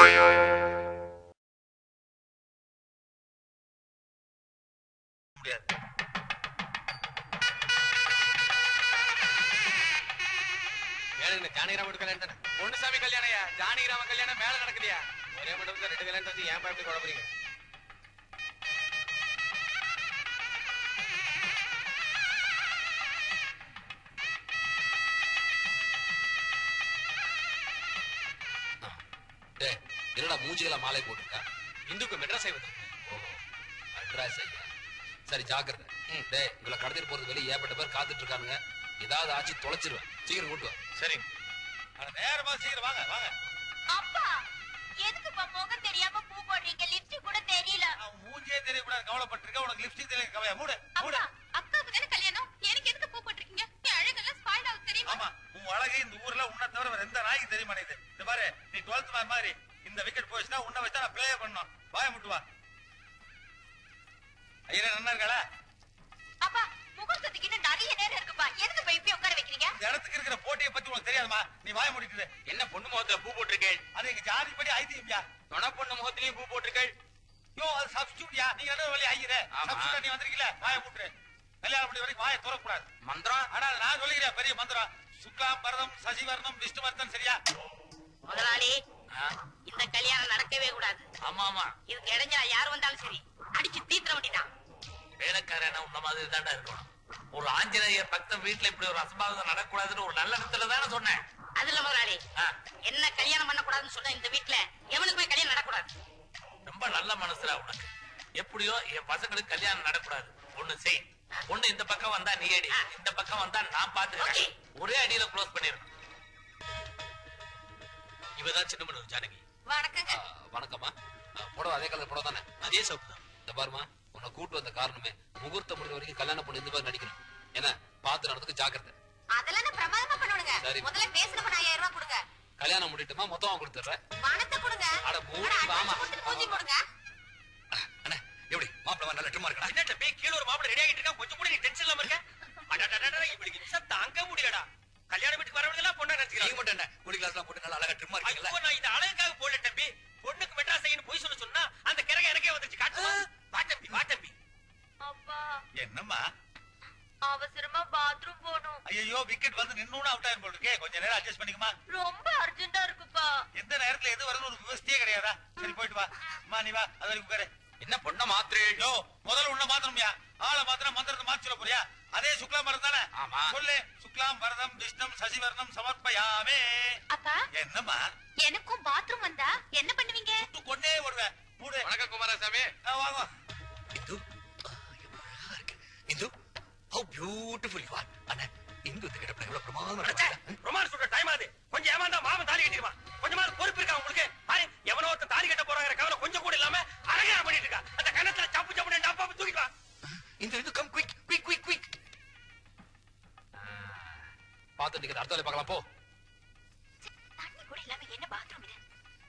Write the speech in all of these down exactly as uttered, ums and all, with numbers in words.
ஜானகிராம கல்யாணம் பொண்ணுசாமி கல்யாணம் ஜானகிராம கல்யாணம் மேல நடக்கலையா? ஒரே மண்டபத்துல ரெண்டு கல்யாணம் வச்சு ஏன் எப்படி குழப்பறீங்க? என்னடா மூஞ்சிகள மாலை போட்டுருக்கா? இந்துக்கு மெட்ராஸ் ஐ வந்து மெட்ராஸ் ஐயா. சரி ஜாக்கிரதை. டேய் இவளை கடத்திட்டு போறது வெளியே ஏற்பட்ட பேர் காத்துட்டு இருக்கானுங்க. ஏதாவது ஆச்சு தொலைச்சிருவேன். சீக்கிரம் கூட்டு வா. சரி நேரமா சீக்கிரம் வாங்க வாங்க. அப்பா எதுக்கு முகம் தெரியாம பூ போடுறீங்க? லிப்ஸ்டிக் கூட தெரியல. மூஞ்சே தெரியக்கூடாது கவலைப்பட்டிருக்க. உனக்கு லிப்ஸ்டிக் தெரியல கவலையா? மூடு மூடு. அக்காவுக்கு தானே கல்யாணம், எனக்கு எதுக்கு பூ போட்டுருக்கீங்க? என் அழகெல்லாம் ஸ்பாயில் ஆகுது தெரியுமா? ஆமா உன் அழகு இந்த ஊர்ல உன்னை தவிர வேற எந்த நாய்க்கு தெரிய மாட்டேங்குது. இந்த பாரு நீ டுவெல்த் மேன் மாதிரி இந்த விக்கெட் போயிடுச்சுன்னா உன்னை வச்சா நான் பிளே பண்ணணும். வாய முட்டு வா. ஐயா நல்லா இருக்கா? அப்பா முகூர்த்தத்துக்கு இன்னும் நிறைய நேரம் இருக்குப்பா. எதுக்கு போய் இப்படி உட்கார வைக்கிறீங்க? இந்த இடத்துக்கு இருக்கிற போட்டியை பத்தி உனக்கு தெரியாதுமா? நீ வாய மூடிட்டு. என்ன பொண்ணு முகத்துல பூ போட்டிருக்கேன்? அது எங்க ஜாதிப்படி ஐதியம்யா. தொண பொண்ணு முகத்திலயும் பூ போட்டிருக்கேன். யோ அது சப்ஸ்டியூட்யா. நீ என்ன வழி ஐயரே? சப்ஸ்டியூட் நீ வந்திருக்கீல? வாய மூட்டு. கல்யாணம் பண்ணி வரைக்கும் வாயை திறக்க கூடாது. மந்திரம் ஆனா நான் சொல்லிக்கிறேன் பெரிய மந்திரம். சுக்லாம் பரதம் சசிவர்ணம் விஷ்ணுவர்தன். சரியா? முதலாளி இந்த கல்யாணம் நடக்கவே கூடாது. ஆமா ஆமா இதுக்கு இடைஞ்சா யார் வந்தாலும் சரி அடிச்சு தீர்த்த வேண்டியதான். வேலைக்காரனா உன்ன மாதிரி தாண்டா இருக்கணும். ஒரு ஆஞ்சநேயர் பக்தன் வீட்டுல இப்படி ஒரு அசம்பாவிதம் நடக்கூடாதுன்னு ஒரு நல்ல இடத்துல தானே சொன்னேன். அதுல முதலாளி என்ன கல்யாணம் பண்ண கூடாதுன்னு சொன்ன இந்த வீட்டுல எவனுக்கு போய் கல்யாணம் நடக்கூடாது. ரொம்ப நல்ல மனசுல உனக்கு. எப்படியோ என் பசங்களுக்கு கல்யாணம் நடக்கூடாது. ஒண்ணு செய். ஒண்ணு இந்த பக்கம் வந்தா நீ அடி, இந்த பக்கம் வந்தா நான் பாத்துக்கிறேன். ஒரே அடியில க்ளோஸ் பண்ணிருக்கேன். இவதான் சின்ன பண்ணு ஜானகி. வணக்கங்க. வணக்கம்மா. புடவை அதே கலர் புடவை தானே? அதே சோப்பு தான். இந்த பாருமா உன்னை கூட்டு வந்த காரணமே முகூர்த்தம் முடிஞ்ச வரைக்கும் கல்யாணம் பண்ணி இந்த மாதிரி நடிக்கணும். என்ன பார்த்து நடந்துக்கு ஜாக்கிரதை. அதெல்லாம் பிரமாதமா பண்ணுங்க. முதல்ல பேசுறப்ப நான் ஐயாயிரம் ரூபாய் கொடுங்க. கல்யாணம் முடிட்டுமா மொத்தமா கொடுத்துறேன். பணத்தை கொடுங்க. அட மூடி வாமா. பூஜை போடுங்க. அண்ணா எப்படி மாப்பிள்ளை நல்ல ட்ரிம்மா இருக்கா? என்னட்ட பே கீழ ஒரு மாப்பிள்ளை ரெடி ஆகிட்டு இருக்கா. கொஞ்சம் கூட நீ டென்ஷன் இல்லாம இருக்க. அடடடடட இப்படி நிமிஷம் தாங்க முடியலடா. கல்யாண வீட்டுக்கு வரவங்க பொண்ணை நினைச்சுக்கிறீங்க. நீ மட்டும் என்ன குடி கிளாஸ்லாம் போட்டு நல்லா அழகா ட்ரிம்மா இருக்கீங்களா? ஐயோ நான் இந்த அழகுக்காக போடல தம்பி. பொண்ணுக்கு மெட்ராஸ் ஐன்னு போய் சொல்ல சொன்னா அந்த கிரக எனக்கே வந்துச்சு. காட்டுமா? வா தம்பி வா தம்பி. அப்பா என்னம்மா? அவசரமா பாத்ரூம் போணும். ஐயோ விக்கெட் வந்து நின்னூனா அவுட் ஆயிரும் போல இருக்கே. கொஞ்ச நேரம் அட்ஜஸ்ட் பண்ணிக்கமா. ரொம்ப அர்ஜென்ட்டா இருக்குப்பா. எந்த நேரத்துல எது வரணும் ஒரு விவசாயே கிடையாதா? சரி போயிட்டு வா. அம்மா நீ வா. அது வரைக்கும் உட்காரு. என்ன பொண்ணை மாத்திரே? யோ முதல்ல உன்ன மாத்திரம்யா. ஆளை மாத்திரம் மந்திரத்தை மாத்தி சொல்ல போறியா? அதே சுக்லாம் பரதம் தானே? ஆமா. சொல்லு. சுக்லாம் பரதம் விஷ்ணம் சசிவர்ணம் சமர்ப்பயாமே. அப்பா என்னம்மா? எனக்கும் பாத்ரூம் வந்தா என்ன பண்ணுவீங்க? கொன்னே வருவேன். மூடு. வணக்கம் குமாரசாமி. வாங்க. Hindu Hindu how beautiful you are. அண்ணா இந்து இந்த கிட்ட எவ்வளவு பிரமாதமா இருக்கு. ரொமான்ஸ் சொல்ற டைம் ஆகுது. கொஞ்சம் ஏமாந்தா மாமன் தாலி கட்டிடுவா. கொஞ்சமா பொறுப்பு இருக்கா உங்களுக்கு? பாரு எவனோ ஒருத்தன் தாலி கட்ட போறாங்கற கவலை கொஞ்சம் கூட இல்லாம அரகர பண்ணிட்டு இருக்கா. அந்த கணத்துல சப்பு சப்பு டப்பா தூக்கிட்டு வா. இந்த இது come quick quick quick quick. பாத்து நிக்கிற அடுத்த பார்க்கலாம் போ. தண்ணி கூட இல்லாம என்ன பாத்ரூம் இது?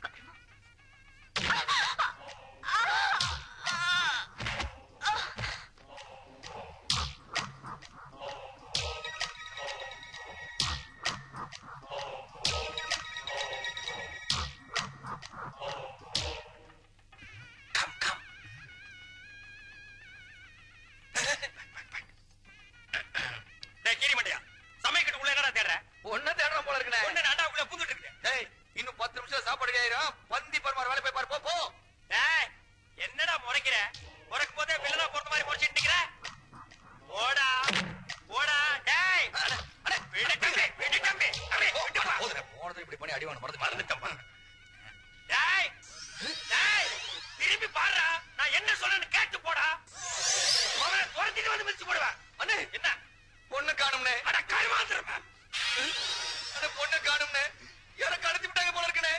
ஒன்ன தேடுறோம் போல இருக்குனே. ஒண்ணு நான்டா உள்ள புந்துட்டு இருக்கேன். டேய் இன்னும் பத்து நிமிஷம் சாப்பாடு ஆயிரும். பந்தி பர்மார் வேலை போய் பாரு போ போ. டேய் என்னடா முறைக்கிற? முறைக்கும் போதே வில்லனா போற மாதிரி முறைச்சிட்டு நிக்கிற. ஓடா ஓடா டேய். அட விடு தம்பி விடு தம்பி. அடே விடு பா. போதுற போனது இப்படி பண்ணி அடிவான மறந்து மறந்துட்டேன். டேய் டேய் திரும்பி பாருடா. நான் என்ன சொல்றேன்னு கேட்டு போடா. அவனை துரத்திட்டு வந்து மிதிச்சு போடுவேன். அண்ணே என்ன பொண்ணு காணும்னே. அட கருமாந்திரமே. அந்த பொண்ணு காணும்னே. யார கடத்தி விட்டாங்க போல இருக்குனே.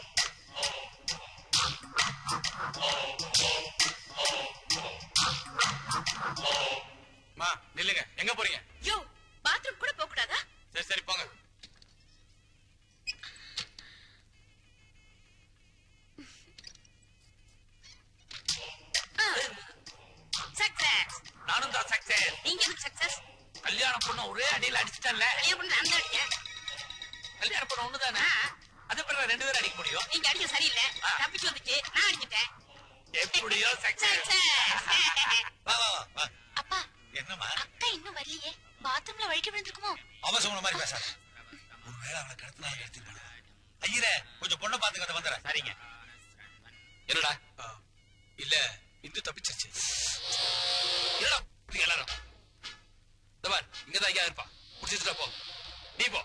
மா நில்லுங்க. எங்க போறீங்க? யோ பாத்ரூம் கூட போக கூடாதா? சரி சரி போங்க. சக்சஸ். நானும் தான் சக்சஸ். நீங்க என்ன சக்சஸ்? கல்யாணம் பொண்ணு ஒரே அடியில அடிச்சிட்டேன்ல. கல்யாணம் பண்ண அந்த அடிங்க. கல்யாணம் பொண்ணு ஒண்ணுதானே? அது அப்புறம் ரெண்டு பேரும் அடிக்க முடியும். நீங்க அடிக்க சரியில்லை, தப்பிச்சு வந்துச்சு, நான் அடிச்சிட்டேன். எப்படியோ சக்சஸ். வா வா வா. அப்பா என்னம்மா அக்கா இன்னும் வரலையே, பாத்ரூம்ல வழிக்கு விழுந்திருக்குமோ? அவசரம் மாதிரி பேசாத. ஒருவேளை அவளை கடத்தினா கடத்திருப்பாங்க. ஐயரே கொஞ்சம் பொண்ணை பாத்துக்கிட்ட வந்துடுறேன். சரிங்க. என்னடா இல்ல இந்து தப்பிச்சிருச்சு. என்னடா எல்லாரும் இங்கதான் ஐயா இருப்பா, புடிச்சிட்டு போ. நீ போ.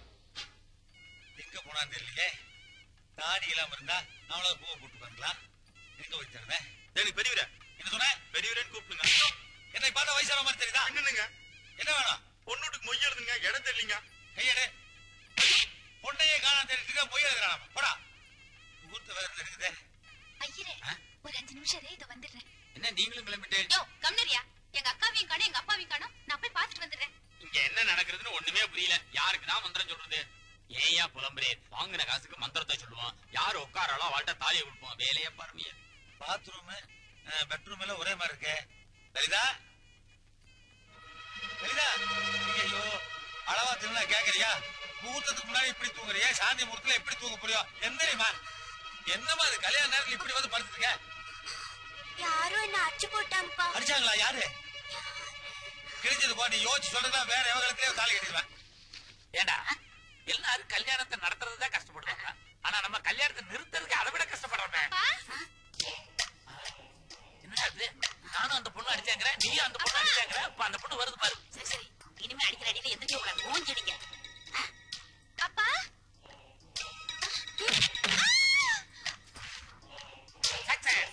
எங்க போனான்னு தெரியலையே. தாடி இல்லாம இருந்தா அவளை பூவை போட்டு பண்ணலாம். எங்க வச்சிருந்தேன் எனக்கு பெரியவரே. என்ன சொன்ன? பெரியவரேன்னு கூப்பிடுங்க. என்னை பார்த்தா வயசான மாதிரி தெரியுதா? என்னங்க என்ன வேணும்? பொண்ணுட்டுக்கு மொய் எழுதுங்க, இடம் தெரியலீங்க. கையெடு. பொண்ணையே காண தெரிஞ்சுக்க மொய் எழுதுறான். போடா. முகூர்த்த வேற இருக்குது. ஐயரே ஒரு அஞ்சு நிமிஷம் இரு, இத வந்துடுறேன். என்ன நீங்களும் கிளம்பிட்டு? யோ கம்னரியா, எங்க அக்காவையும் காணோம், எங்க அப்பாவையும் காணோம். நான் போய் பாத்துட்டு வந்துடுறேன். இங்க என்ன நடக்குதுன்னு ஒண்ணுமே புரியல. யாருக்கு தான் மந்திரம் சொல்றது? ஏயா புலம்புறே? வாங்கின காசுக்கு மந்திரத்தை சொல்லுவான். யாரு உட்காராளோ அவள்கிட்ட தாலியை கொடுப்போம். வேலையே பாருமையா. பாத்ரூம் பெட்ரூம் எல்லாம் ஒரே மாதிரி இருக்கு. லலிதா லலிதா, ஐயோ அளவா திருநா கேக்குறியா? முகூர்த்தத்துக்கு முன்னாடி இப்படி தூங்குறியா? சாந்தி முகூர்த்தத்துல எப்படி தூங்க முடியும்? என்னமா என்னமா அது கல்யாண நேரத்துல இப்படி வந்து படுத்துருக்க? யாரும் என்ன அடிச்சு போட்டாங்கப்பா. அடிச்சாங்களா? யாரு? கிழிச்சது போ. நீ யோசிச்சு சொல்றதா வேற எவர்களுக்கே தாலி கட்டிடுவேன். ஏண்டா எல்லாரும் கல்யாணத்தை நடத்துறதுதான் கஷ்டப்படுறாங்க, ஆனா நம்ம கல்யாணத்தை நிறுத்துறதுக்கு அதை விட கஷ்டப்படுறோமே. என்ன நானும் அந்த பொண்ணு அடிச்சாங்கிற, நீயும் அந்த பொண்ணு அடிச்சாங்கிற. இப்ப அந்த பொண்ணு வருது பாரு. சரி சரி, இனிமே அடிக்கிற அடியில எந்திரிக்க கூடாது, மூஞ்சி அடிங்க. அப்பா சக்சஸ்.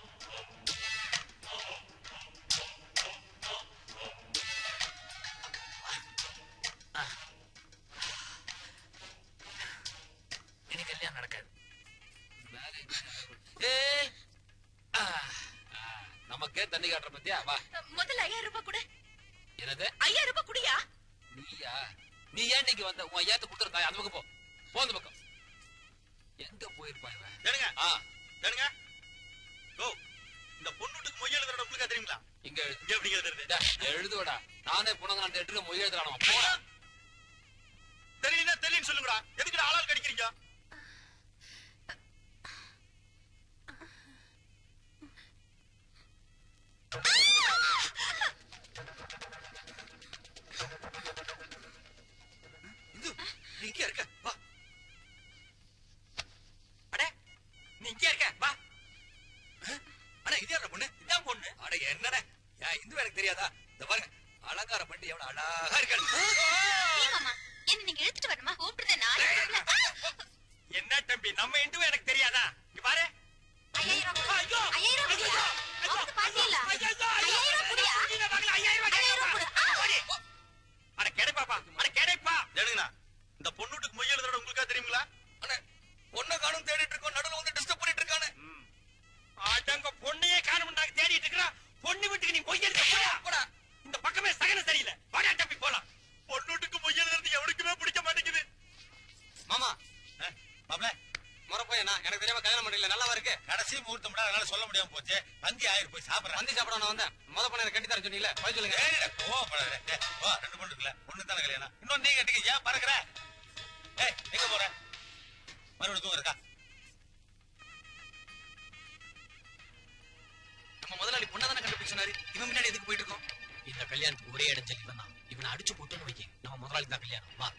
இனி கல்யாணம் நடக்காது. நமக்கே தண்ணி காட்டுற பத்தியா? வா. முதல்ல ஐயாயிரம் ரூபாய் கொடு. என்னது? ஐயாயிரம் ரூபாய் குடியா? நீயா? நீ ஏன் இன்னைக்கு வந்த? உன் ஐயாத்த கொடுத்துருக்கா? அந்த பக்கம் போ. போ அந்த பக்கம். எங்க போயிருப்பா இவன்? ஏனுங்க ஆ ஏனுங்க ஓ, இந்த பொண்ணுட்டுக்கு மொய் எழுதுறத உங்களுக்கு தெரியுங்களா? இங்க இங்க எப்படி எழுதுறது? எழுதுவடா. நானே புனங்க நான் எட்டுக்கு மொய் எழுதுறானோ. தெரியலனா தெரியலன்னு சொல்லுங்கடா. எதுக்கு ஆளால் கடிக்கிறீங்க? இந்து நீ இங்க இருக்க. வா. அட நீ இங்க இருக்க. வா. அட இது யாரா பொண்ணு? இதான் பொண்ணு. அட என்னடா யா இந்து எனக்கு தெரியாதா? இந்த பாருங்க அலங்கார பண்ணி எவ்வளவு அழகா இருக்காரு. மாமா என்ன நீங்க எடுத்துட்டு வரணுமா? கூப்பிடுறேன் நானே. என்ன தம்பி நம்ம இந்து எனக்கு தெரியாதா? இங்க பாரு. ஐயாயிரம் ஐயோ ஐயாயிரம் குடியா? அவனுக்கு பாத்தியல? ஐயோ ஐயாயிரம் குடியா? ஐயாயிரம் குடு. அட கேடைப்பாப்பா, அட கேடைப்பா. ஏனுங்கண்ணா இந்த பொண்ணுட்டுக்கு மொய் எழுதுறத உங்களுக்கா தெரியுங்களா? அண்ணே பொண்ணை காணும் தேடிட்டு இருக்கோம், நடுவுல வந்து டிஸ்டர்ப் பண்ணிட்டு இருக்கானே. ஆட்டங்க பொண்ணையே காணும்னாங்க தேடிட்டு இருக்கறா. பொண்ணு வீட்டுக்கு நீ மொய் எழுத போடா. போடா. இந்த பக்கமே சகன சரியில்லை. வாடா தம்பி போலாம். பொண்ணுட்டுக்கு மொய் எழுதுறது எவனுக்குமே பிடிக்க மாட்டேங்குது. மாமா மாப்ள முறப்பையனா எனக்கு தெரியாம கல்யாணம் பண்ணல. நல்லா இருக்கு. கடைசி முகூர்த்தம் அதனால சொல்ல முடியாம போச்சு. வந்தி ஆயிரம் போய் சாப்பிடுறேன். வந்து சாப்பிட நான் வந்தேன். முத பண்ண எனக்கு கட்டி தர சொன்னீங்களே, போய் சொல்லுங்க. கோவப்படாத. வா ரெண்டு பொண்ணு இருக்குல்ல, ஒண்ணு தானே கல்யாணம். இன்னொன்னு நீ கட்டிக்க. ஏன் பறக்குற? ஏய் எங்க போற? மறுபடியும் தூங்க இருக்கா? நம்ம முதலாளி பொண்ணை தானே கண்டுபிடிச்சாரு. இவன் முன்னாடி எதுக்கு போயிட்டு இருக்கோம்? இந்த கல்யாணத்துக்கு ஒரே இடம் இவன் தான். இவனை அடிச்சு போட்டுன்னு வைக்க நம்ம முதலாளி தான் கல்யாணம். வா.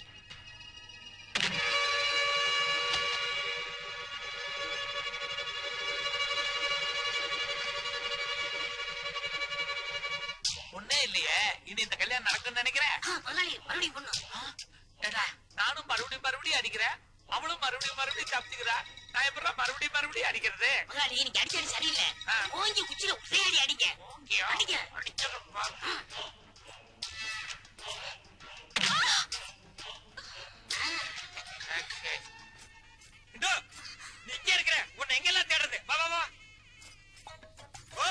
பொண்ணே இல்லையே, இனி இந்த கல்யாணம் நடக்கும்னு நினைக்கிறேன். முதலாளி மறுபடியும் பொண்ணு. ஏடா நானும் மறுபடியும் மறுபடியும் அடிக்கிறேன், அவளும் மறுபடியும் மறுபடியும் தப்பிச்சுக்கிறா. நான் எப்ப மறுபடியும் மறுபடியும் அடிக்கிறது? முதலாளி நீங்க அடிச்சது சரியில்லை. ஓங்கி குச்சியில ஒரே அடி அடிங்க. அடிங்க. அடிச்சிடப்பா. இதோ நீ இங்க இருக்கிற. உன்னை எங்கெல்லாம் தேடுறது? வா வா வா. ஓ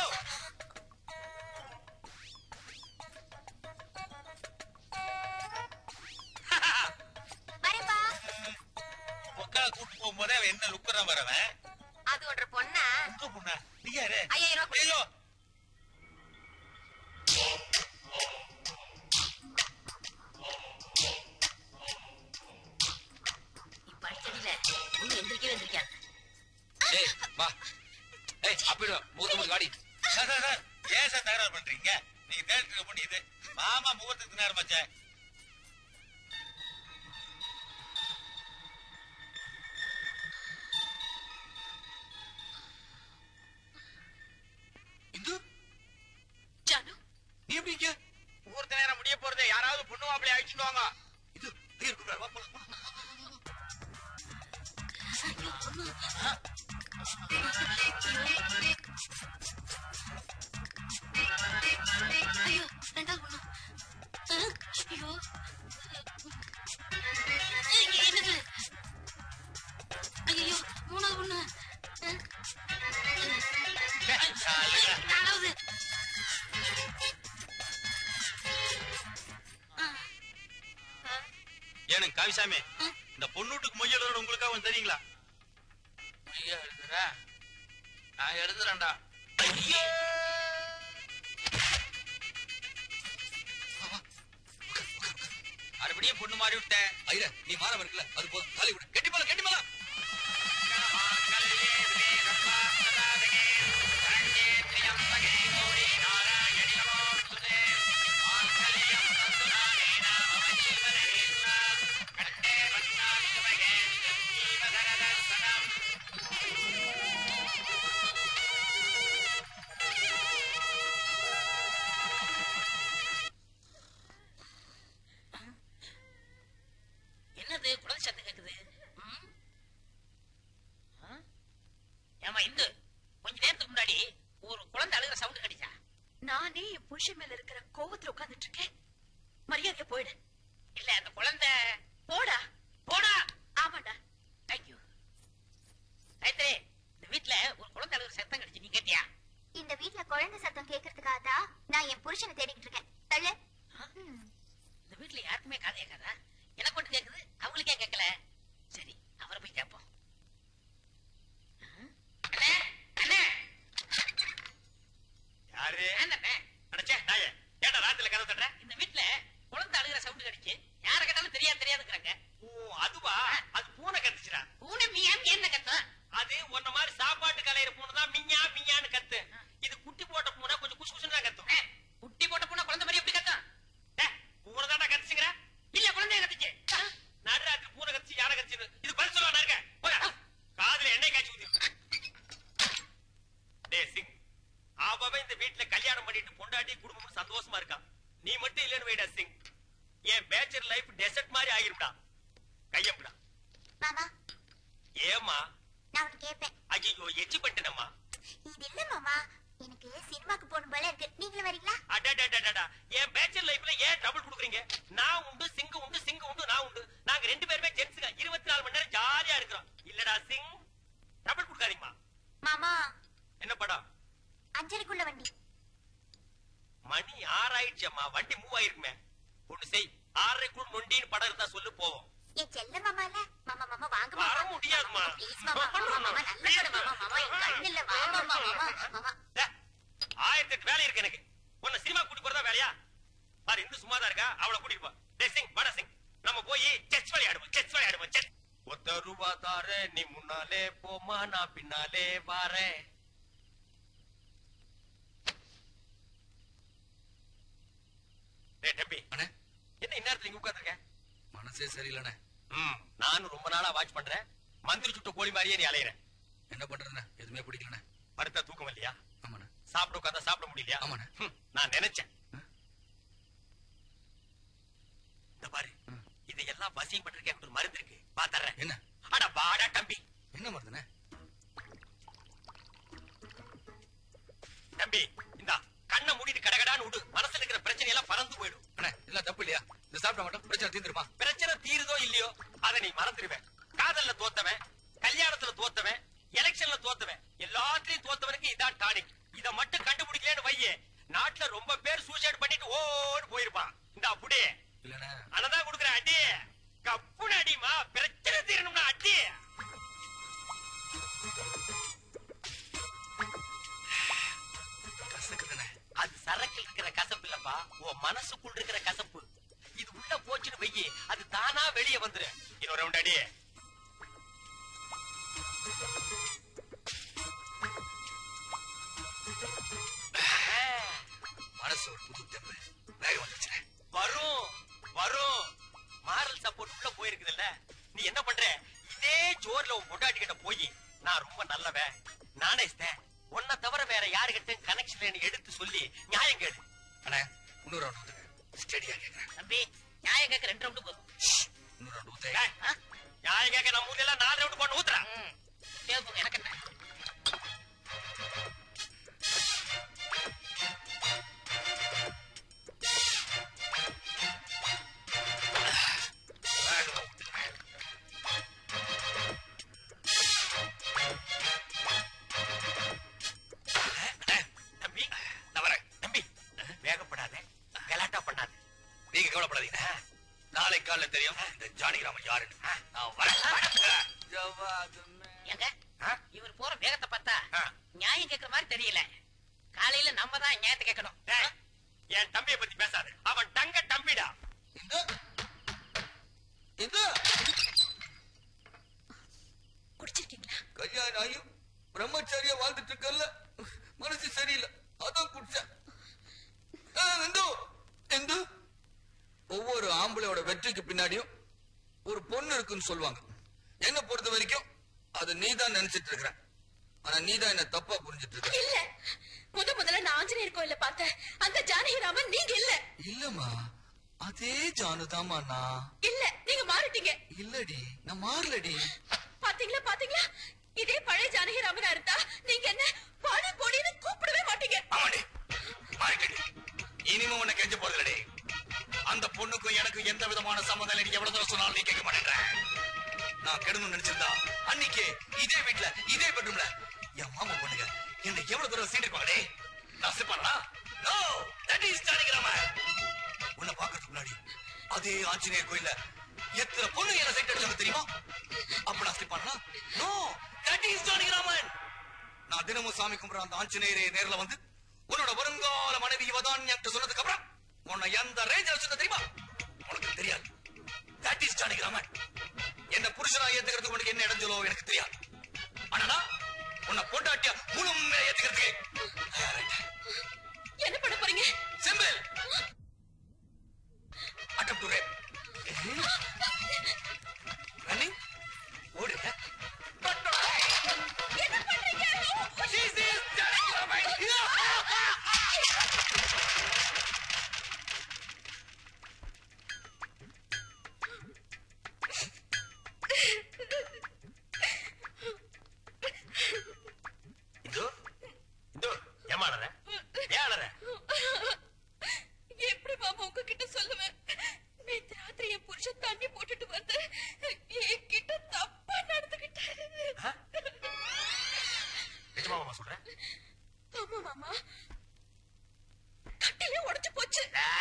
வரேன்பா. உட்கார கூட்டு போகும்போதே அவன் என்ன லுக்குறா வரவன்? அது ஒரு பொண்ணா? உங்க பொண்ணா? நீ யாரு? ஐயாயிரம் ரூபாய். ஐயோ இப்ப அடிச்சடியில வா. ஏய் அப்படியே முகூர்த்தம் வாடி. சார் சார் சார் ஏன் சார் தகராறு பண்றீங்க? நீங்க தேடிட்டு இருக்க இது மாமா முகூர்த்தத்துக்கு நேரமாச்சே. இந்து ஜானு நீ எப்படி இங்க? முகூர்த்த நேரம் முடிய போறது. யாராவது பொண்ணு மாப்பிள்ளை அழைச்சிட்டு வாங்க. இது ஐயோ கூப்பிடுறாரு. வா போலாம் போலாம். ஐயோ ரெண்டாவது பொண்ணு. ஐயோ என்னது? ஐயோ மூணாவது பொண்ணு. நாலாவது. ஏனுங்க காவிசாமி, இந்த பொண்ணுட்டுக்கு மொய் எழுதுற உங்களுக்கா வந்து தெரியுங்களா? ஐயா எழுதுற நான் எழுதுறேன்டா. ஐயோ மறுபடியும் பொண்ணு மாறி விட்டேன். ஐயா நீ மாற இருக்குல்ல அது போதும். காலி விடு. கெட்டி போல கெட்டி போல. என்னது குழந்தை சத்தம் கேக்குது? ஏமா இந்து கொஞ்ச நேரத்துக்கு முன்னாடி ஒரு குழந்தை அழுகிற சவுண்ட் கிடைச்சா? நானே என் புருஷன் மேல இருக்கிற கோவத்துல உட்கார்ந்துட்டு இருக்கேன். மரியாதையா போயிடு. இல்ல அந்த குழந்தை போடா. போடா. ஆமாடா. தேங்க்யூ. ரைத்தரே, இந்த வீட்டுல ஒரு குழந்தை அழுகிற சத்தம் கிடைச்சு, நீ கேட்டியா? இந்த வீட்ல குழந்தை சத்தம் கேக்குறதுக்காக தான் நான் என் புருஷனை தேடிக்கிட்டு இருக்கேன். தள்ளு. இந்த வீட்டுல யாருக்குமே காது கேட்காதா? எனக்கு மட்டும் கேக்குது, அவங்களுக்கே கேட்கல. சரி, அவரை போய் கேட்போம். அண்ணே, அண்ணே. யாரு? அண்ணே, அடச்சே நாயே, ஏன்டா ராத்திரில கதவு தட்டுற? இந்த வீட்டுல குழந்தை அழுகிற சவுண்ட் கிடைச்சு, யார கேட்டாலும் தெரியாது தெரியாதுங்கிறாங்க. ஓ அதுவா? அது பூனை கத்துச்சுடா. பூனை மியா மியான்னு கத்தும். அது உன்ன மாதிரி சாப்பாட்டு கலையிற பூனை தான் மிஞ்சா மிஞ்சான்னு கத்து. இது குட்டி போட்ட பூனை கொஞ்சம் குசு குசுன்னு தான் கத்தும். ஏய், குட்டி போட்ட பூனை குழந்தை மாதிரி எப்படி கத்தும்? டேய், பூனை தான்டா கத்துச்சுங்கற? இல்ல குழந்தைய கத்துச்சு. நடுராத்திரி பூனை கத்துச்சு, யானை கத்துச்சு. இது பதில் சொல்லுவானா இருக்க? போடா. காதுல எண்ணெய் காய்ச்சி ஊத்தி. டேய் சிங், அவன் இந்த வீட்டுல கல்யாணம் பண்ணிட்டு பொண்டாட்டி குடும்பமும் சந்தோஷமா இருக்கான். நீ மட்டும் இல்லன்னு வைடா சிங். என் பேச்சர் லைஃப் டெசர்ட் மாதிரி ஆகிரும்டா. கையம்டா. மாமா, ஏமா? நான் உனக்கு கேட்பேன். ஐயோ எச்சி பண்ணிட்டேனம்மா. இது இல்ல மாமா, எனக்கு சினிமாக்கு போகணும் போல இருக்கு. நீங்களும் வரீங்களா? அடடடடடா, என் பேச்சர் லைஃப்ல ஏன் டபுள் குடுக்குறீங்க? நான் உண்டு, சிங்கு உண்டு, சிங்கு உண்டு, நான் உண்டு. நாங்க ரெண்டு பேருமே ஜென்ஸுங்க. இருபத்தி நாலு மணி நேரம் ஜாலியா இருக்கிறோம். இல்லடா சிங், டபுள் குடுக்காதீங்கம்மா. மாமா, என்ன படம்? அஞ்சரைக்குள்ள வண்டி. மணி ஆறாயிடுச்சம்மா, வண்டி மூவ் ஆயிருக்குமே. ஒண்ணு செய், ஆறரைக்குள் நொண்டின்னு படம் இருந்தா சொல்லு போவோம். என் செல்ல மாமா இல்ல. மாமா மாமா வாங்க வர மாமா. முடியாதுமா. ப்ளீஸ் மாமா, மாமா மாமா நல்ல படம் மாமா. மாமா என் கண்ணு இல்ல. வா மாமா மாமா மாமா. ஆயிரத்தி எட்டு வேலை இருக்கு எனக்கு. உன்னை சினிமா கூட்டி போறதா வேலையா? பாரு இந்து சும்மாதான் இருக்கா, அவளை கூட்டிட்டு போ. டேய் சிங், வட சிங், நம்ம போய் செஸ் விளையாடுவோம். செஸ் விளையாடுவோம். செஸ். ஒத்த ரூபா தாரே, நீ முன்னாலே போமா, நான் பின்னாலே வாரேன். டேய் டப்பி, அண்ணே என்ன இந்நேரத்துல இங்க உட்கார்ந்திருக்க? மனசே சரியில்லைண்ணே. ம், நானும் ரொம்ப நாளா வாட்ச் பண்றேன். மந்திரி சுட்ட கோழி மாதிரியே நீ அலையிற. என்ன பண்றேண்ணே? எதுவுமே பிடிக்கலண்ணே. படுத்தா தூக்கம் இல்லையா? ஆமாண்ணே. சாப்பிட உட்கார்ந்தா சாப்பிட முடியலையா? ஆமாண்ணே. ம், நான் நினைச்சேன். இந்த பாரு, இதையெல்லாம் வசியம் பண்றதுக்கு ஒரு மருந்து இருக்கு, பாத்தறேன். என்ன? அட வாடா தம்பி. என்ன மருந்துண்ணே? தம்பி இந்தா, கண்ணை மூடிட்டு கடகடான்னு விடு. மனசுல இருக்கிற பிரச்சனை எல்லாம் பறந்து போயிடும். அண்ணே இதெல்லாம் தப்பு இல்லையா? இந்த சாப்பிட மாட்டோம், பிரச்சனை தீர்ந்துருமா? பிரச்சனை தீருதோ இல்லையோ அதை நீ மறந்துடுவேன். காதல்ல தோத்தவன், கல்யாணத்துல தோத்தவன், எலெக்ஷன்ல தோத்தவன், எல்லாத்துலயும் தோத்தவனுக்கு இதான் டானிக். இத மட்டும் கண்டுபிடிக்கலன்னு வையே, நாட்டுல ரொம்ப பேர் சூசைட் பண்ணிட்டு ஓடு போயிருப்பான். இந்த அப்படியே இல்லண்ணே. அதான் கொடுக்குற அடி. கப்புன அடிமா, பிரச்சனை தீரணும்னா அடி. கசக்குதுண்ணே. அது சரக்கு இருக்கிற கசப்பு இல்லப்பா, உன் மனசுக்குள் இருக்கிற கசப்பு. இது உள்ள போச்சுன்னு வையே, அது தானா வெளியே வந்துரு. இன்னொரு ரவுண்ட் அடி. மனசுல ஒரு புது தெம்பு வேகம் வந்துச்சு. வரும் வரும் மாரல் சப்போர்ட் உள்ள போயிருக்குதுல்ல, நீ என்ன பண்ற? இதே ஜோர்ல உன் பொண்டாட்டி கிட்ட போய் நான் ரொம்ப நல்லவன், நானே உன்னை தவிர வேற யாருகிட்ட கனெக்ஷன் எடுத்து சொல்லி நியாயம் கேடு. அண்ணா இன்னொரு ரவுண்ட் ஊத்துங்க. ஸ்டெடியா கேக்குறேன். தம்பி நியாயம் கேட்க ரெண்டு ரவுண்டு போதும். இன்னொரு ரவுண்ட் ஊத்துங்க. நியாயம் கேட்க நம்ம ஊர்ல எல்லாம் நாலு ரவுண்ட் போட்டு ஊத்துறேன். கேட்போங்க, எனக்கு என்ன? நாளை காலைல தெரியும் இந்த ஜானகிராமன் யாருன்னு. இவர் போற வேகத்தை பார்த்தா நியாயம் கேட்கிற மாதிரி தெரியல. காலையில நம்ம தான் நியாயத்தை கேட்கணும். என் தம்பியை பத்தி பேசாது, அவன் தங்க தம்பிடா. குடிச்சிருக்கீங்களா? கல்யாணம் ஆயும் பிரம்மச்சாரியா வாழ்ந்துட்டு இருக்கல, மனசு சரியில்லை, அதான் குடிச்சேன். ஒவ்வொரு ஆம்பளையோட வெற்றிக்கு பின்னாடியும் ஒரு பொண்ணு இருக்குன்னு சொல்லுவாங்க. என்ன பொறுத்த வரைக்கும் அது நீதான் நினைச்சிட்டு இருக்கிற. ஆனா நீதான் என்ன தப்பா புரிஞ்சிட்டு இருக்க. இல்ல, முத முதல்ல நான் ஆஞ்சநேயர் கோயில பார்த்தேன். அந்த ஜானகிராமன் நீங்க இல்ல. இல்லம்மா, அதே ஜானுதாமா நான். இல்ல, நீங்க மாறிட்டீங்க. இல்லடி, நான் மாறலடி. பாத்தீங்களா பாத்தீங்களா, இதே பழைய ஜானகிராமனா இருந்தா நீங்க என்ன பாடி போடின்னு கூப்பிடவே மாட்டீங்க. ஆமாடி, மாறிட்டடி. இனிமே உன்னை கெஞ்ச போறதுலடி. அந்த பொண்ணுக்கும் எனக்கு எந்த விதமான சம்மதம் நீ எவ்வளவு தூரம் சொன்னாலும் நீ கேட்க மாட்டேன்ற. நான் கெடணும்னு நினைச்சிருந்தா அன்னைக்கு இதே வீட்டுல இதே பெட்ரூம்ல என் மாமா பொண்ணுங்க என்ன எவ்வளவு தூரம் சீண்டிருப்பாங்களே. நான் சிப்பானா? No, that is Janakiraman. உன்னை பாக்கிறதுக்கு முன்னாடி அதே ஆஞ்சநேயர் கோயில்ல எத்தனை பொண்ணு என்ன சைட் அடிச்சாங்க தெரியுமா? அப்ப நான் சிப்பானா? No, that is Janakiraman. நான் தினமும் சாமி கும்பிடுற அந்த ஆஞ்சநேயரே நேர்ல வந்து உன்னோட வருங்கால மனைவி இவதான் என்று சொன்னதுக்கு அப்புறம் உன்னை எந்த ரேஞ்சில் சொன்ன தெரியுமா? உனக்கு தெரியாது. That is Janakiraman. என்ன புருஷனா ஏத்துக்கிறதுக்கு உனக்கு என்ன இடைஞ்சலோ எனக்கு தெரியாது. ஆனா உன்னை பொண்டாட்டியா முழுமையா ஏத்துக்கிறதுக்கு என்ன பண்ண போறீங்க? Simple. Attempt to rape. Running ஓடு. என்ன பண்றீங்க? This is Janakiraman. எப்படி மாமா உங்ககிட்ட சொல்லுவேன்? நேத்து ராத்திரி என் புருஷன் தண்ணி போட்டுட்டு வந்து என்கிட்ட தப்பா நடந்துகிட்டாரு. சொல்றேன். ஆமா மாமா, கட்டிலே உடைச்சு போச்சு.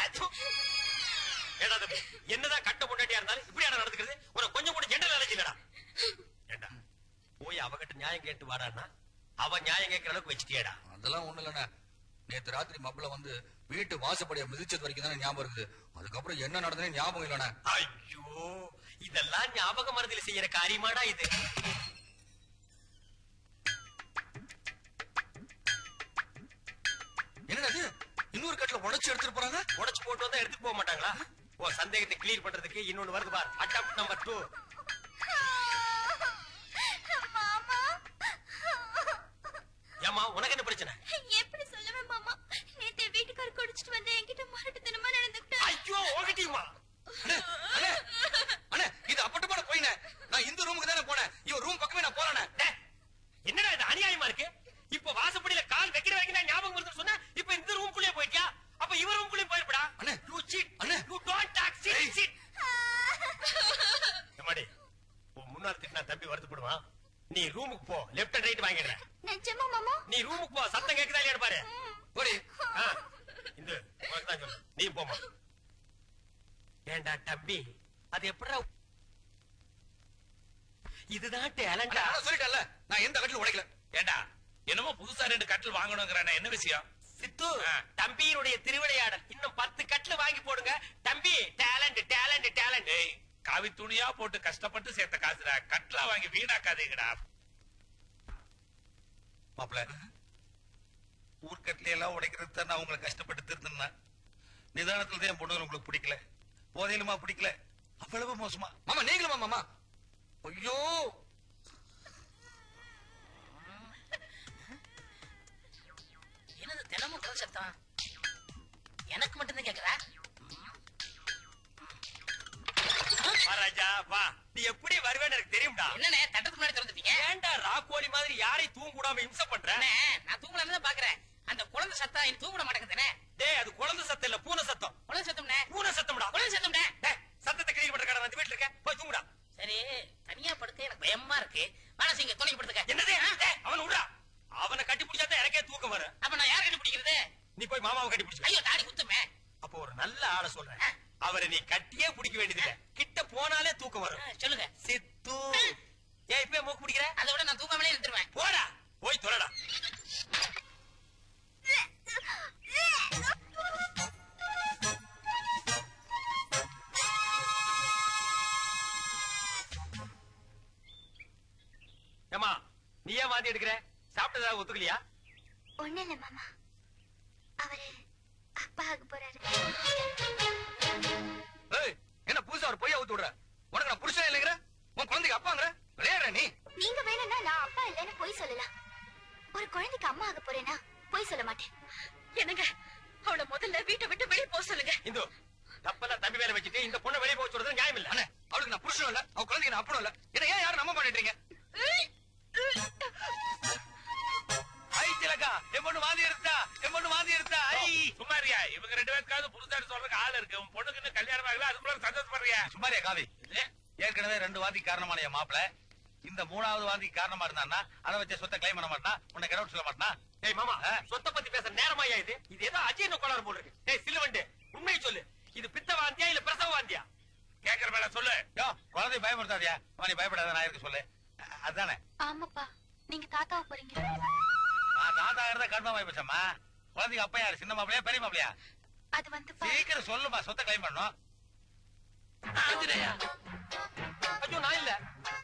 என்னதான் கட்ட பொண்டாட்டியா இருந்தாலும் இப்படி நடந்துக்கிறது உனக்கு கொஞ்சம் கூட ஜெண்டல் அலர்ஜி இல்லடா. ஏண்டா போய் அவகிட்ட நியாயம் கேட்டு வாடான்னா அவ நியாயம் கேட்கிற அளவுக்கு வச்சுட்டியடா. அதெல்லாம் ஒண்ணு இல்லண்ணா. நேத்து ராத்திரி மப்பள வந்து வீட்டு வாசப்படிய மிதிச்சது வரைக்கும் தானே ஞாபகம் இருக்குது. அதுக்கப்புறம் என்ன நடந்ததுன்னு ஞாபகம் இல்லண்ணா. ஐயோ, இதெல்லாம் ஞாபக மறதியில் செய்யற காரியமாடா இது. என்னடா இன்னொரு கட்டில உடைச்சு எடுத்துட்டு போறாங்க. உடைச்சு போட்டு வந்தா எடுத்துட்டு போக மாட்டாங்களா? ஓ, சந்தேகத்தை கிளியர் பண்றதுக்கு இன்னொன்னு வருது பார். Attempt number two. ஏமா உனக்கு என்ன பிரச்சனை? எப்படி சொல்லுவேன் மாமா? நேத்து வீட்டுக்கார குடிச்சிட்டு வந்து என்கிட்ட மறட்டுத்தனமா நடந்துக்கிட்டாரு. ஐயோ, ஓகிட்டியுமா? அண்ணே அண்ணே அண்ணே, இது அப்பட்டமான போயினே. நான் இந்த ரூமுக்கு தானே போனேன். இவன் ரூம் பக்கமே நான் போறேனே. என்னடா இது அநியாயமா இருக்கு? இப்ப வாசப்படியில கால் வைக்கிற வரைக்கும் நான் ஞாபகம் வருதுன்னு சொன்னா இப்ப இந்த ரூம்குள்ளே போயிட்டியா? அப்ப இவன் ரூம்குள்ளே போயிருப்படா. அண்ணே, யூ சீட். அண்ணே, you don't talk. Cheat cheat. எம்மாடி, உன் முன்னால திட்டினா தம்பி வருத்தப்படுவான். நீ ரூமுக்கு போ, லெஃப்ட் அண்ட் ரைட் வாங்கிடுறேன். நிஜமா மாமா? நீ ரூமுக்கு போ, சத்தம் கேக்குதா இல்லையா பாரு. ஓடி. இந்த உனக்கு தான் சொல்றேன், நீ போமா. ஏண்டா தம்பி, அது எப்படா? இதுதான் டேலண்டா. சொல்லிட்டல, நான் எந்த கட்டில உடைக்கல. ஏண்டா என்னமோ புதுசா ரெண்டு கட்டில் வாங்கணுங்கிறானே, என்ன விஷயம்? சித்து, தம்பியினுடைய திருவிளையாடல். இன்னும் பத்து கட்டில் வாங்கி போடுங்க. தம்பி டேலண்ட் டேலண்ட் டேலண்ட். காவி துணியா போட்டு கஷ்டப்பட்டு சேர்த்த காசுடா. கட்லா வாங்கி வீணாக்காதீங்கடா. மாப்பிள, ஊர்க்கட்டில எல்லாம் உடைக்கிறது தான் நான் உங்களை கஷ்டப்பட்டு திருந்தேன். நிதானத்துல தான் என் பொண்ணு உங்களுக்கு பிடிக்கல, போதையிலுமா பிடிக்கல, அவ்வளவு மோசமா. மாமா நீங்களுமா மாமா? ஐயோ என்னது தினமும் கதை சத்தம்? எனக்கு மட்டும்தான் கேக்குறா? ராஜா வா, நீ எப்படி வருவேன்னு எனக்கு தெரியும்டா. என்னண்ணே தட்டத்துக்கு முன்னாடி திறந்துட்டீங்க? ஏன்டா ராக்கோழி மாதிரி யாரையும் தூங்க விடாம இம்சை பண்ற? நான் தூங்கலாம்னு தான் பாக்குறேன். அந்த குழந்தை சத்தம் எனக்கு தூங்க மாட்டேங்குதுனே. டேய் அது குழந்தை சத்தம் இல்ல, பூனை சத்தம். குழந்தை சத்தம்னே. பூனை சத்தம்டா. குழந்தை சத்தம்னே. டேய் சத்தத்தை கிளீன் பண்ற கடை வந்து வீட்டுல இருக்க, போய் தூங்குடா. சரி தனியா படுக்க எனக்கு பயமா இருக்கு. மனசு இங்க துணை படுத்துக்க. என்னது? டேய் அவனை விடுடா. அவனை கட்டி பிடிச்சாதான் எனக்கே தூக்கம் வரும். அப்ப நான் யாரை கட்டி பிடிக்கிறது? நீ போய் மாமாவை கட்டி பிடிச்சு. ஐயோ தாடி குத்துமே. அப்போ ஒரு நல்ல ஆளை சொல்றேன், அவரை நீ கட்டியே பிடிக்க வேண்டியதில்லை, கிட்ட போனாலே தூக்கம் வரும். சொல்லுங்க. சித்து ஏன் இப்ப மூக்கு பிடிக்கிற? அதை விட நான் தூக்காமலே இருந்துருவேன். போடா போய் தொலைடா. ஏமா நீ ஏன் வாந்தி எடுக்கிற? சாப்பிட்டதா ஒத்துக்கலையா? ஒண்ணு இல்ல மாமா, அவரு அப்பா ஆக போறாரு. என்ன புதுசா ஒரு பொய்யா ஊத்து விடுற? உனக்கு நான் புருஷன் இல்லைங்கிற, உன் குழந்தைக்கு அப்பாங்கிற, விளையாடுற நீ. நீங்க வேணும்னா நான் அப்பா இல்லைன்னு பொய் சொல்லலாம். ஒரு குழந்தைக்கு அம்மா ஆக போறேன்னா பொய் சொல்ல மாட்டேன். என்னங்க அவளை முதல்ல வீட்டை விட்டு வெளியே போக சொல்லுங்க. இந்து தப்பெல்லாம் தம்பி வேலை வச்சுட்டு இந்த பொண்ணை வெளியே போக சொல்றது நியாயம் இல்ல. அண்ணே அவளுக்கு நான் புருஷனும் இல்ல, அவ குழந்தைக்கு நான் அப்பனும் இல்ல. என்ன ஏன் யாரும் நம்ப மாட்டேன்றீங்க? ஐ திலகா, என் பொண்ணு வாந்தி எடுத்தா, என் பொண்ணு வாந்தி எடுத்தா. ஐ சும்மாரியா, இவங்க ரெண்டு பேருக்காவது புதுசாக சொல்றதுக்கு ஆள் இருக்கு. உன் பொண்ணுக்கு இன்னும் கல்யாணம் ஆகல, அதுக்குள்ள சந்தோஷப்படுறியா? சும்மாரியா காவி, ஏற்கனவே ரெண்டு வாந்தி காரணமான என் மாப்பிள இந்த மூணாவது வாந்தி காரணமா இருந்தான்னா அதை வச்ச சொத்தை கிளைம் பண்ண மாட்டான், உன்னை கிரவுட் சொல்ல மாட்டான். ஏய் மாமா, சொத்தை பத்தி பேச நேரமாயா இது? இது ஏதோ அஜீர்ண கோளாறு போல இருக்கு. ஏய் சில்லுவண்டு, உண்மையை சொல்லு, இது பித்த வாந்தியா இல்ல பிரசவ வாந்தியா? கேக்குற மேல சொல்லு. யோ குழந்தை பயமுறுத்தாதியா, நீ பயப்படாத, நான் இருக்கு சொல்லு. அதுதானே ஆமாப்பா, நீங்க தாத்தாவ போறீங்க. நான் தாத்தா இருந்தா கர்மா வாய்ப்பச்சம்மா. குழந்தைக்கு அப்பா யாரு, சின்ன மாப்பிளையா பெரிய மாப்பிளையா? அது வந்து சீக்கிரம் சொல்லுமா, சொத்தை கிளைம் பண்ணணும். ஐயோ நான் இல்ல.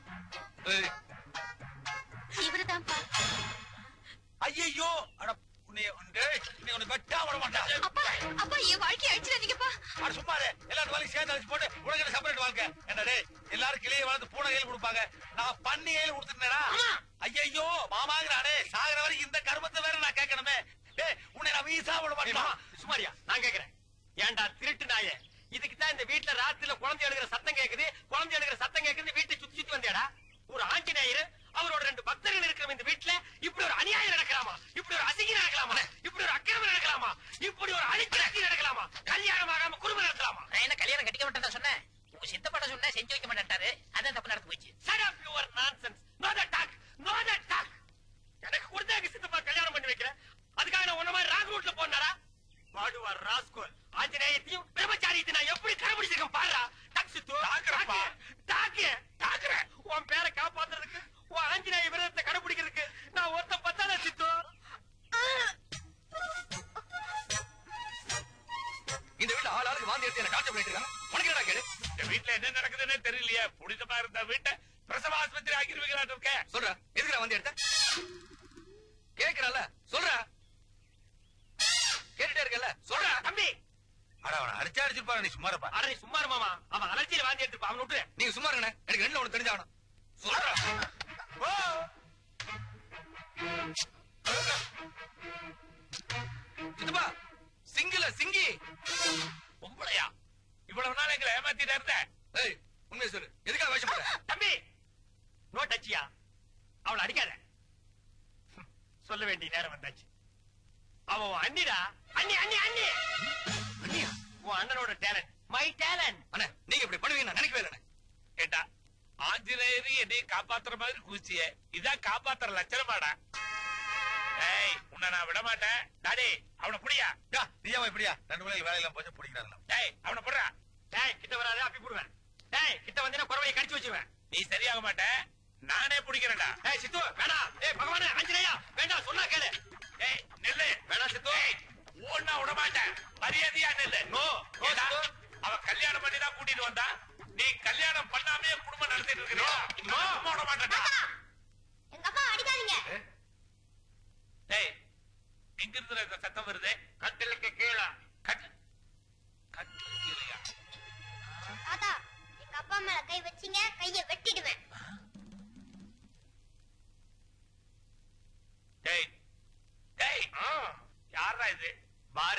இவருதான்ப்பா. ஐயோ அட உன்னை உன்னை வெட்டா விட மாட்டேன். அப்பா அப்பா என் வாழ்க்கையை அழிச்சிடாதீங்கப்பா. அட சும்மா இரு, எல்லாரும் வாழ்க்கை சேர்த்து அழிச்சு போட்டு உனக்கு செப்பரேட் வாழ்க்கை. என்னடே எல்லாரும் கிளியை வளர்த்து பூனை கையில் கொடுப்பாங்க, நான் பண்ணி கையில் கொடுத்துட்டேனா? ஐயோ மாமாங்கிறானே, சாகிற வரைக்கும் இந்த கர்மத்தை வேற நான் கேட்கணுமே. டேய் உன்னை நான் வீசா விட மாட்டேன். சுமாரியா நான் கேக்குறேன், ஏன்டா திருட்டு நாயே, இதுக்குதான் இந்த வீட்டுல ராத்திரில குழந்தை எடுக்கிற சத்தம் கேக்குது, குழந்தை எடுக்கிற சத்தம் கேக்குது, வீட்டை சுத்தி சுத்தி வந்தேடா. ஒரு ஆஞ்சநேயர் அவரோட ரெண்டு பக்தர்கள் இருக்கிற இந்த வீட்டுல இப்படி ஒரு அநியாயம் நடக்கலாமா? இப்படி ஒரு அசிங்கம் நடக்கலாமா? இப்படி ஒரு அக்கிரமம் நடக்கலாமா? இப்படி ஒரு அழிச்சு நடக்கலாமா? கல்யாணம் ஆகாம குடும்பம் நடத்தலாமா? நான் என்ன கல்யாணம் கட்டிக்க மாட்டேன் சொன்னேன்? உங்க சித்தப்பட சொன்ன செஞ்சு வைக்க மாட்டேன்ட்டாரு, அதான் தப்பு நடந்து போச்சு. Shut up your nonsense. No that talk. No that talk. எனக்கு கொடுத்தா எங்க சித்தப்பா கல்யாணம் பண்ணி வைக்கிறேன், அதுக்காக நான் உன்ன மாதிரி ராங் ரூட்ல போனாரா? வாடுவார் ராஸ்கோல். ஆஞ்சநேயத்தையும் பிரம்மச்சாரியத்தையும் நான் எப்படி கடைபிடிச்சிருக்கேன் பாரா. டாக் சித்து, டாக்குறப்பா, டாக்கு, டாக்குறேன். உன் பேரை காப்பாத்துறதுக்கு, உன் ஆஞ்சநேய விரதத்தை கடைபிடிக்கிறதுக்கு நான் ஒருத்த பத்தாத சித்து. இந்த வீட்டுல ஆள் ஆளுக்கு வாந்தி எடுத்து என்ன காய்ச்சல் பண்ணிட்டு இருக்காங்க. உனக்கு என்ன கேடு? இந்த வீட்டுல என்ன நடக்குதுன்னு தெரியலையே. புனிதமா இருந்த வீட்டை பிரசவ ஆஸ்பத்திரி ஆக்கிருவீங்களாட்டு இருக்க. சொல்ற எதுக்கு வாந்தி எடுத்த? கேக்குறல சொல்ற, கேட்டுட்டே இருக்கல சொல்ற. தம்பி அட அவனை அடிச்சா அடிச்சிருப்பாரு, நீ சும்மா இருப்பா. அட நீ சும்மா இரு மாமா, அவன் அலர்ஜியில வாந்தி எடுத்துப்பா, அவன் விட்டுரு. நீங்க சும்மா இருங்க, எனக்கு ரெண்டுல ஒண்ணு தெரிஞ்சாகணும். சொல்ற சித்தப்பா, சிங்கில சிங்கி பொம்பளையா இவ்வளவு நாள் எங்களை ஏமாத்திட்டு இருந்த. ஏய் உண்மையை சொல்லு, எதுக்காக வேஷம் போடுற? தம்பி நோ டச்சியா, அவளை அடிக்காத. சொல்ல வேண்டிய நேரம் வந்தாச்சு. அவ உன் அண்ணிடா, அண்ணி அண்ணி அண்ணி அண்ணியா? உன் அண்ணனோட டேலண்ட், மை டேலண்ட். அண்ணே நீங்க இப்படி பண்ணுவீங்க நான் நினைக்கவே இல்லை. கேட்டா ஆஞ்சநேயர் என்னையும் காப்பாத்துற மாதிரி குதிச்சிய, இதான் காப்பாத்துற லட்சணமாடா. ஏய் உன்னை நான் விட மாட்டேன். டாடி அவனை புடியா. நீயாவா இப்படியா? ரெண்டு பிள்ளைங்க வேலையெல்லாம் போச்சு பிடிக்கிறாங்களா? டேய் அவனை புடுறா. டேய் கிட்ட வராத, அப்பி போடுவேன். டேய் கிட்ட வந்தீனா குறவையை கடிச்சு வச்சிருவேன். நீ சரியாக மாட்ட, நானே பிடிக்கிறேன்டா. டேய் சித்து வேணாம். டேய் பகவானே ஆஞ்சநேயா வேண்டாம், சொன்னா கேளு. ஏய் நெல்லு வேணாம் சித்து. ஓடனா விட மாட்டேன், மரியாதையா நெல்லு. நோ ஏடா, அவ கல்யாணம் பண்ணி தான் கூட்டிட்டு வந்தா, நீ கல்யாணம் பண்ணாமே குடும்பம் நடத்திட்டு இருக்கிறியா? இன்னும் விட மாட்டேன்டா. எங்க அப்பா அடிக்காதீங்க. டேய் எங்க இருந்து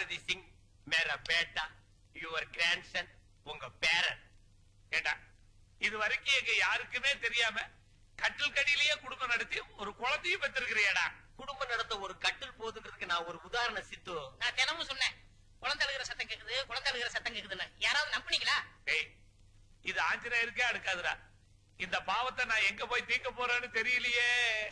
பாரதி சிங் மேரா பேட்டா யுவர் கிராண்ட்சன் உங்க பேரன். கேட்டா இது வரைக்கும் எங்க யாருக்குமே தெரியாம கட்டில் கடியிலேயே குடும்பம் நடத்தி ஒரு குழந்தையும் பெற்றிருக்கிறியாடா. குடும்பம் நடத்த ஒரு கட்டில் போதுங்கிறதுக்கு நான் ஒரு உதாரணம் சித்து. நான் தினமும் சொன்னேன் குழந்தை அழுகிற சத்தம் கேக்குது குழந்தை அழுகிற சத்தம் கேக்குதுன்னு. யாராவது நம்பினீங்களா? ஏய் இது ஆஞ்சநேயருக்கே அடுக்காதுடா. இந்த பாவத்தை நான் எங்க போய் தீர்க்க போறேன்னு தெரியலையே.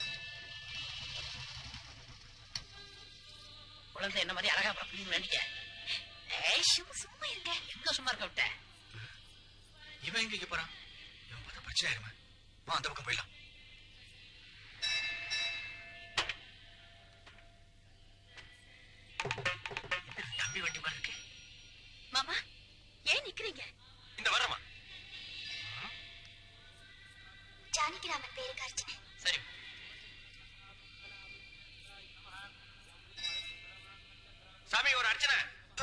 குழந்தை என்ன மாதிரி அழகா பாப்பீங்கன்னு நினைக்க. சும்மா இருக்க. எங்க சும்மா இருக்க விட்ட? இவன் எங்க போறான்? இவன் பார்த்தா பிரச்சனை ஆயிருமே. வா அந்த பக்கம் போயிடலாம். தம்பி வண்டி மாதிரி இருக்கு. மாமா ஏன் நிக்கிறீங்க? இந்த வரமா ஜானகிராமன் பேருக்கு அர்ச்சனை. சரி. சாமி ஒரு அர்ச்சனை.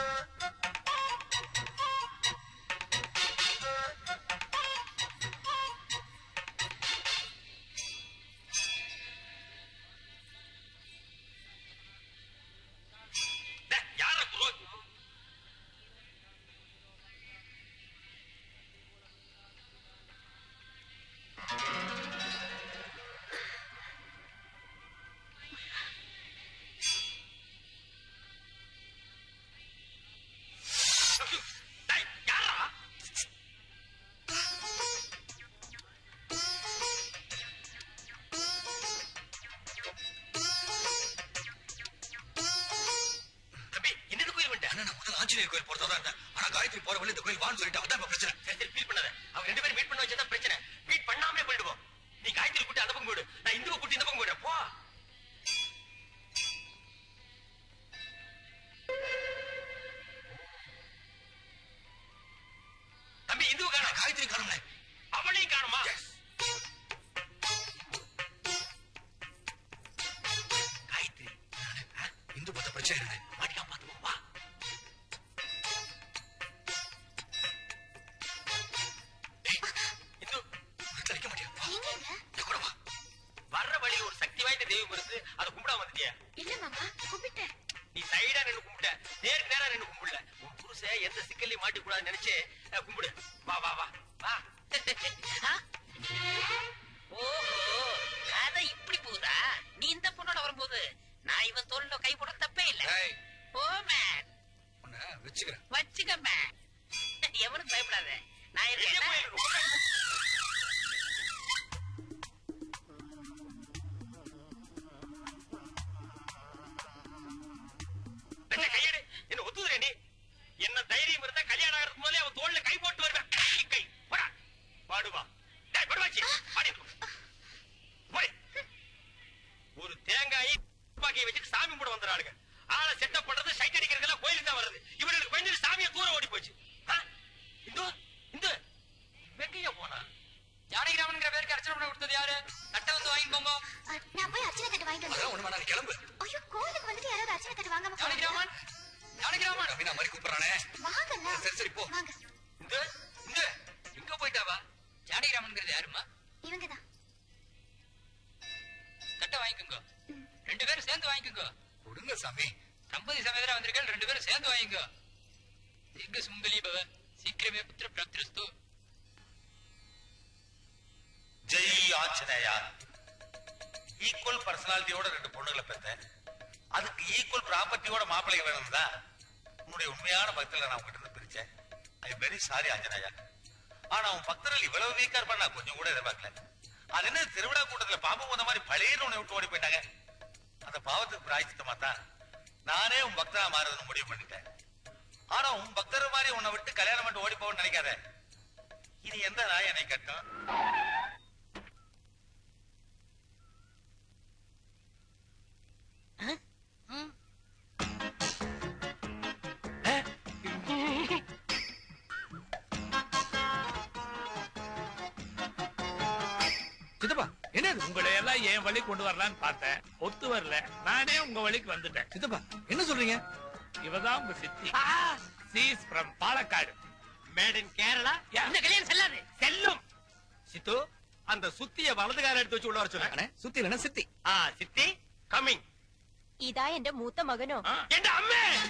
கோயில் போறதா இருந்தா ஆனா காயத்ரி போற வழி இந்த கோயில் வான்னு சொல்லிட்டு அதான் பிரச்சனை. சரி ஃபீல் பண்ணாத. அவங்க ரெண்டு பேரும் மீட் பண்ண வச்சா பிரச்சனை. மீட் பண்ணாமலே போயிடுவோம். நீ காயத்ரி கூட்டி அந்த பக்கம் போயிடு, நான் இந்துவை கூட்டி இந்த பக்கம் போயிடுறேன். போ. தம்பி இந்துவை காணோம். காயத்ரி காணும்ல. அவளையும் காணுமா? காயத்ரி இந்து பார்த்த பிரச்சனை இல்லை. மாட்டிக்காம பாத்துக்கோ. வா. வர்ற வழி ஒரு சக்தி வாய்ந்த தெய்வம் இருந்து அதை கும்பிடாம வந்துட்டியா? இல்ல மாமா கும்பிட்டேன். நீ சைடா நின்னு கும்பிட்ட, நேருக்கு நேரா நின்னு கும்பிடல. உன் புருஷன் எந்த சிக்கல்லையும் மாட்டி கூடாதுன்னு நினைச்சு கும்பிடு. வா வா வா வா. ஓஹோ கதை இப்படி போகுதா? நீ இந்த பொண்ணோட வரும்போது நான் இவன் தோல்ல கை போட தப்பே இல்ல. ஓ மேன் வச்சுக்கிறேன். வச்சுக்க மேன். எவனுக்கு பயப்படாத. நான் இருக்கேன். கையெடு. என்ன ஒத்துதுற நீ? என்ன தைரியம் இருந்தா கல்யாணம் ஆகிறதுக்கு முதல்ல அவன் தோல்ல கை போட்டு வருவேன். கை போடா. பாடுவா. டேய் படுவாச்சி. பாடி. போய். ஒரு தேங்காய் பாக்கியை வச்சிட்டு சாமி கூட வந்தறாளுங்க. ஆளை செட்டப் பண்றது சைட் அடிக்கிறதுல கோயிலுக்கு தான் வருது. இவனுக்கு பயந்து சாமியை தூர ஓடி போச்சு. இந்து இந்து வெக்கைய போனா ஜானகிராமன்ங்கிற பேருக்கு அர்ச்சனை பண்ண கொடுத்தது யாரு? தட்டை வந்து வாங்கி போங்க. நான் போய் அர்ச்சனை தட்டு வாங்கிட்டு அதான் ஒண்ணு வேணாம், கிளம்பு. ஐயோ கோயிலுக்கு வந்துட்டு யாராவது அர்ச்சனை தட்டு வாங்காம ஜானகிராமன் ஜானகிராமன் அபினா மாதிரி கூப்பிடுறானே. வாங்கண்ணா. சரி சரி போ. வாங்க. இந்து இந்து எங்க போயிட்டாவா? ஜானகிராமன்ங்கிறது யாருமா? இவங்கதான். தட்டை வாங்கிக்கோங்க. ரெண்டு பேரும் சேர்ந்து வாங்கிக்கோங்க. கொடுங்க சாமி. தம்பதி சமேதரா வந்திருக்கேன். ரெண்டு பேரும் சேர்ந்து வாங்கிக்கோ. தீர்க்க சுமங்கலி பவ. சீக்கிரமே புத்திர பிராப்திரஸ்து. ஜெய் ஆஞ்சநேயா. ஈக்குவல் பர்சனாலிட்டியோட ரெண்டு பொண்ணுகளை பெற்றேன். அதுக்கு ஈக்குவல் ப்ராப்பர்ட்டியோட மாப்பிள்ளை வேணும் தான் உன்னுடைய உண்மையான பக்தர்களை நான் உங்ககிட்ட இருந்து பிரிச்சேன். I very sorry Anjaneya. ஆனா உன் பக்தர்கள் இவ்வளவு வீக்கா இருப்பா நான் கொஞ்சம் கூட எதிர்பார்க்கல. அது என்ன திருவிழா கூட்டத்துல பாம்பு வந்த மாதிரி பழைய உன்னை விட்டு ஓடி போயிட்டாங்க. அந்த பாவத்துக்கு பிராய்ச்சித்தமா தான் நானே உன் பக்தரா மாறுதுன்னு முடிவு பண்ணிட்டேன். ஆனா உன் பக்தர் மாதிரி உன்னை விட்டு கல்யாணம் பண்ணிட்டு ஓடி போகணும்னு நினைக்காத. இது எந்த நாய் என்னை கட்டும்? சித்தப்பா என்னது? உங்களை எல்லாம் என் வழி கொண்டு வரலான்னு பார்த்தேன், ஒத்து வரல. நானே உங்க வழிக்கு வந்துட்டேன். சித்தப்பா என்ன சொல்றீங்க? இவதான் உங்க சித்தி. She's from Palakkad. Made in Kerala. இந்த கல்யாணம் செல்லாது. செல்லும். சித்து அந்த சுத்திய வலதுகார எடுத்து வச்சு உள்ள வர சொல்லுங்க. சுத்தி இல்லைன்னா சித்தி. ஆ சித்தி கமிங். ഇതാ എന്റെ മൂത്ത മകനോ? എന്റെ അമ്മേ